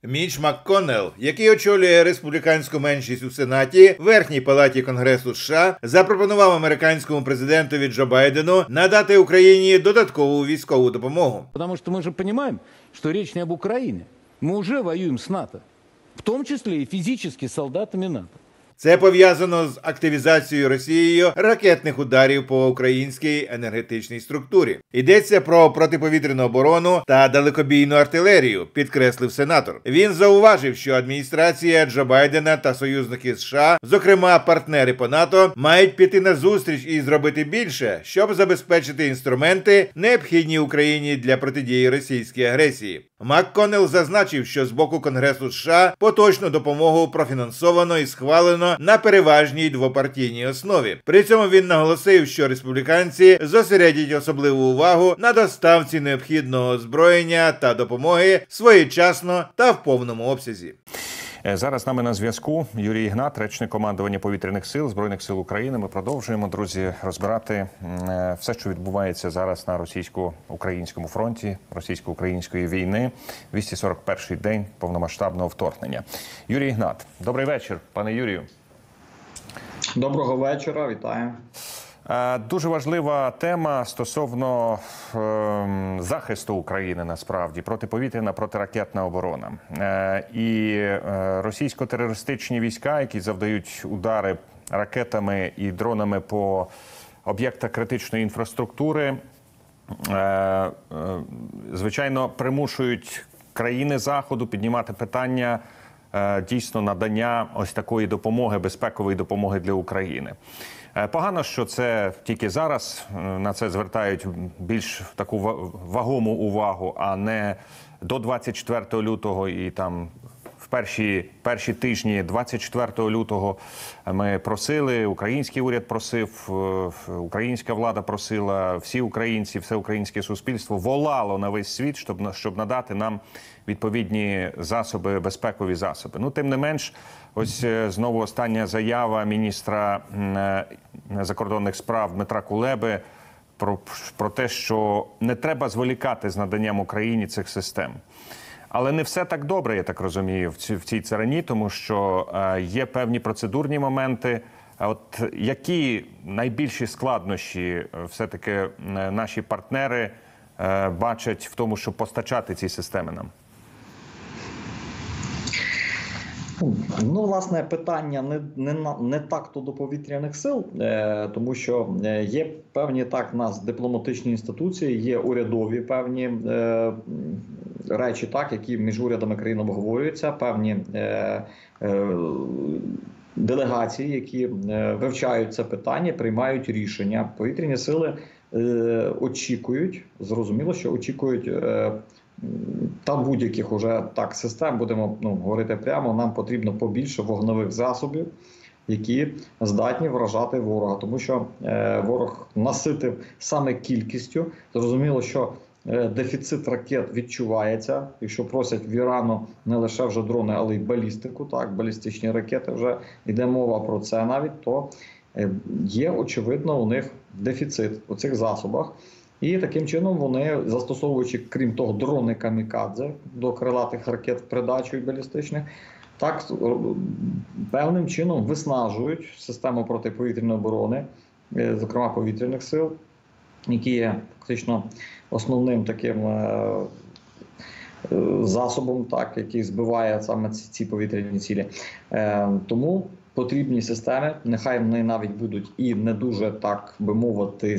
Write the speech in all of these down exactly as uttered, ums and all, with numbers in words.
Міч МакКоннелл, який очолює республіканську меншість у Сенаті, Верхній палаті Конгресу США, запропонував американському президентові Джо Байдену надати Україні додаткову військову допомогу. Тому що ми ж розуміємо, що річ не об Україні. Ми вже воюємо з НАТО, в тому числі і фізично з солдатами НАТО. Це пов'язано з активізацією Росією ракетних ударів по українській енергетичній структурі. Йдеться про протиповітряну оборону та далекобійну артилерію, підкреслив сенатор. Він зауважив, що адміністрація Джо Байдена та союзники США, зокрема партнери по НАТО, мають піти на зустріч і зробити більше, щоб забезпечити інструменти, необхідні Україні для протидії російській агресії. МакКоннелл зазначив, що з боку Конгресу США поточну допомогу профінансовано і схвалено на переважній двопартійній основі. При цьому він наголосив, що республіканці зосередять особливу увагу на доставці необхідного озброєння та допомоги своєчасно та в повному обсязі. Зараз з нами на зв'язку Юрій Ігнат, речник командування повітряних сил Збройних сил України. Ми продовжуємо, друзі, розбирати все, що відбувається зараз на російсько-українському фронті, російсько-української війни, двісті сорок перший день повномасштабного вторгнення. Юрій Ігнат, добрий вечір, пане Юрію. Доброго вечора, вітаю. Дуже важлива тема стосовно е, захисту України, насправді, протиповітряна, протиракетна оборона. Е, і е, російсько-терористичні війська, які завдають удари ракетами і дронами по об'єктах критичної інфраструктури, е, е, звичайно, примушують країни Заходу піднімати питання е, дійсно надання ось такої допомоги, безпекової допомоги для України. Погано, що це тільки зараз на це звертають більш таку вагому увагу, а не до двадцять четвертого лютого і там в перші, перші тижні двадцять четвертого лютого ми просили, український уряд просив, українська влада просила, всі українці, все українське суспільство волало на весь світ, щоб, щоб надати нам відповідні засоби, безпекові засоби. Ну, тим не менш, ось знову остання заява міністра закордонних справ Дмитра Кулеби про, про те, що не треба зволікати з наданням Україні цих систем. Але не все так добре, я так розумію, в цій царині, тому що є певні процедурні моменти. От які найбільші складнощі все-таки наші партнери бачать в тому, щоб постачати ці системи нам? Ну, власне, питання не, не, не так-то до повітряних сил, е, тому що є певні так в нас дипломатичні інституції, є урядові певні е, речі, так, які між урядами країн обговорюються, певні е, е, делегації, які е, вивчають це питання, приймають рішення. Повітряні сили е, очікують, зрозуміло, що очікують е, та будь-яких уже так систем, будемо ну, говорити прямо, нам потрібно побільше вогневих засобів, які здатні вражати ворога. Тому що е, ворог наситив саме кількістю. Зрозуміло, що е, дефіцит ракет відчувається. Якщо просять в Ірану не лише вже дрони, але й балістику, так, балістичні ракети, вже йде мова про це навіть, то е, є, очевидно, у них дефіцит у цих засобах. І таким чином вони, застосовуючи, крім того, дрони камікадзе до крилатих ракет в придачу і балістичних, так певним чином виснажують систему протиповітряної оборони, зокрема повітряних сил, які є фактично основним таким е засобом, так, який збиває саме ці, ці повітряні цілі. Е тому потрібні системи, нехай вони навіть будуть і не дуже, так би мовити,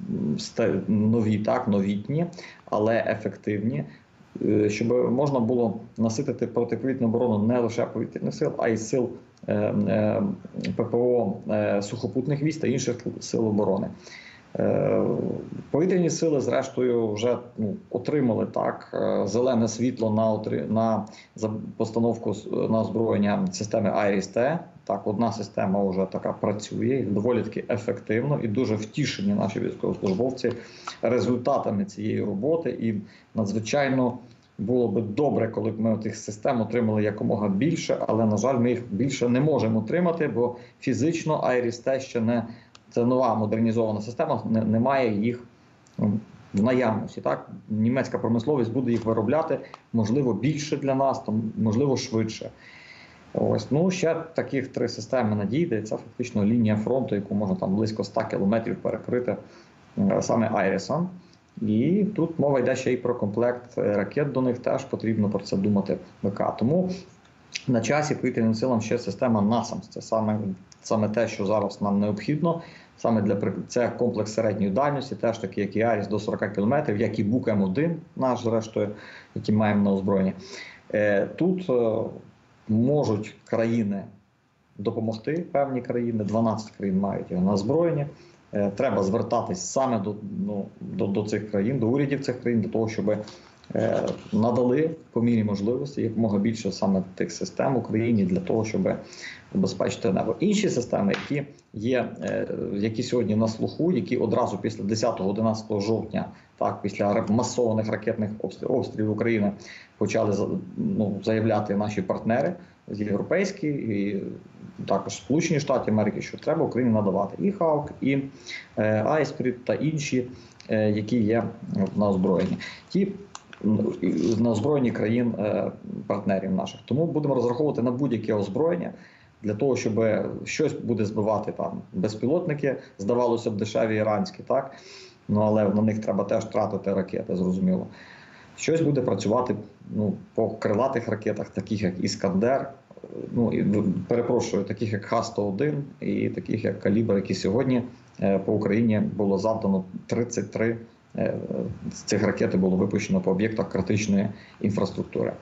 нові, так, новітні, але ефективні, щоб можна було наситити протиповітряну оборону не лише повітряних сил, а й сил е, е, ППО е, сухопутних військ та інших сил оборони. Е, повітряні сили, зрештою, вже ну, отримали так зелене світло на, на постановку на озброєння системи Айріс-Т. Так, одна система вже така працює, доволі таки ефективно, і дуже втішені наші військовослужбовці результатами цієї роботи. І надзвичайно було би добре, коли б ми тих систем отримали якомога більше, але, на жаль, ми їх більше не можемо отримати, бо фізично Айріс-Т ще не, це нова модернізована система, не, немає їх в наявності. Так? Німецька промисловість буде їх виробляти, можливо, більше для нас, там, можливо, швидше. Ось, ну, ще таких три системи надійде. Це фактично лінія фронту, яку можна там близько ста кілометрів перекрити саме Айрісом. І тут мова йде ще й про комплект ракет до них, теж потрібно про це думати ВК. Тому на часі повітряним силам ще система насамс. Це саме, саме те, що зараз нам необхідно. Саме для це комплекс середньої дальності, теж такий, як і Аріс, до сорока кілометрів, як і Бук М один, наш, зрештою, який маємо на озброєнні. Тут можуть країни допомогти, певні країни, дванадцять країн мають його на озброєнні. Треба звертатись саме до, ну, до, до цих країн, до урядів цих країн, для того, щоб е, надали по мірі можливості якомога більше саме тих систем Україні для того, щоб забезпечити небо. Інші системи, які є, е, які сьогодні на слуху, які одразу після десятого-одинадцятого жовтня, так, після масованих ракетних обстрілів України почали ну, заявляти наші партнери європейські і також Сполучені Штати Америки, що треба Україні надавати і Хаук, і е, Айспріт та інші, е, які є на озброєнні. Ті на озброєнні країн е, партнерів наших. Тому будемо розраховувати на будь-яке озброєння для того, щоб щось буде збивати там безпілотники, здавалося б, дешеві іранські, так? Ну, але на них треба теж тратити ракети, зрозуміло. Щось буде працювати ну, по крилатих ракетах, таких як Іскандер, ну, і, перепрошую, таких як Х сто один і таких як Калібр, які сьогодні е, по Україні було завдано тридцять три е, з цих ракет було випущено по об'єктах критичної інфраструктури.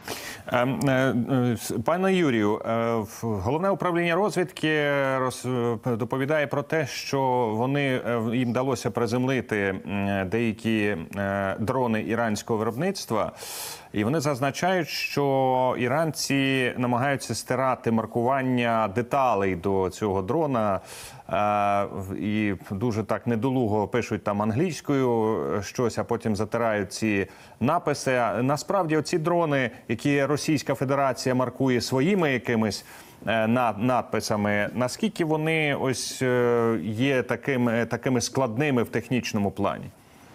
Пане Юрію, Головне управління розвідки доповідає про те, що вони, їм вдалося приземлити деякі дрони іранського виробництва, і вони зазначають, що іранці намагаються стирати маркування деталей до цього дрона, і дуже так недолуго пишуть там англійською щось, а потім затирають ці написи. Насправді оці дрони, які Російська Федерація маркує своїми якимись надписами, наскільки вони ось є такими, такими складними в технічному плані?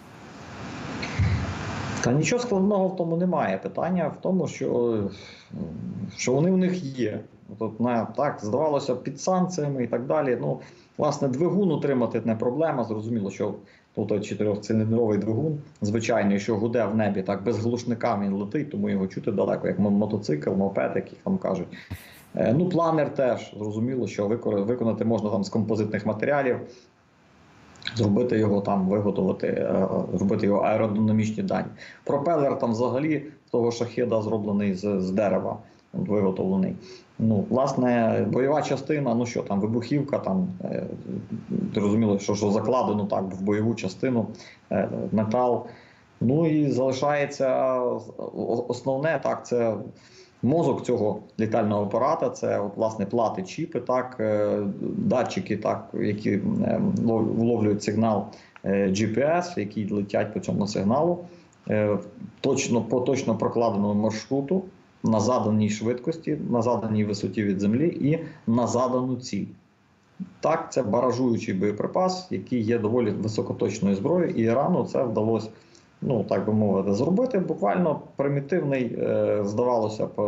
Та нічого складного в тому немає. Питання в тому, що, що вони в них є. Тобто, так, здавалося, під санкціями і так далі. Ну, власне, двигун утримати не проблема. Зрозуміло, що той чотирьохциліндровий двигун, звичайний, що гуде в небі, так без глушника він летить, тому його чути далеко, як мотоцикл, мопед, як їх там кажуть. Ну, планер теж, зрозуміло, що виконати можна там з композитних матеріалів, зробити його там, виготовити, зробити його аеродинамічні дані. Пропелер там взагалі того шахеда зроблений з, з дерева, виготовлений. Ну, власне, бойова частина, ну що там, вибухівка, там, е, зрозуміло, що, що закладено так в бойову частину, е, метал. Ну і залишається основне, так, це мозок цього літального апарата, це от, власне, плати, чіпи, так, е, датчики, так, які е, вловлюють сигнал е, джі пі ес, які летять по цьому сигналу, е, точно, по точно прокладеному маршруту, на заданій швидкості, на заданій висоті від землі і на задану ціль. Так, це баражуючий боєприпас, який є доволі високоточною зброєю, і Ірану це вдалося, ну, так би мовити, зробити. Буквально примітивний, здавалося б,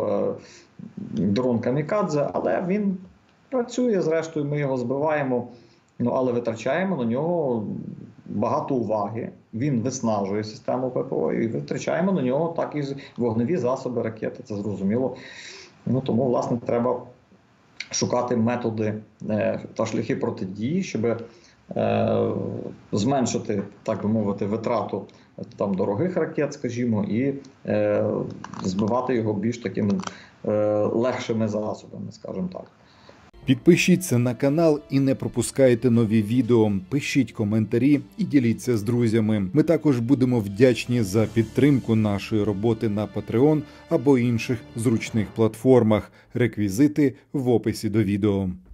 дрон камікадзе, але він працює, зрештою ми його збиваємо, ну, але витрачаємо на нього багато уваги. Він виснажує систему ППО і витрачаємо на нього так і вогневі засоби, ракети, це зрозуміло. Ну, тому, власне, треба шукати методи е, та шляхи протидії, щоб е, зменшити, так би мовити, витрату там дорогих ракет, скажімо, і е, збивати його більш такими е, легшими засобами, скажімо так. Підпишіться на канал і не пропускайте нові відео, пишіть коментарі і діліться з друзями. Ми також будемо вдячні за підтримку нашої роботи на Patreon або інших зручних платформах. Реквізити в описі до відео.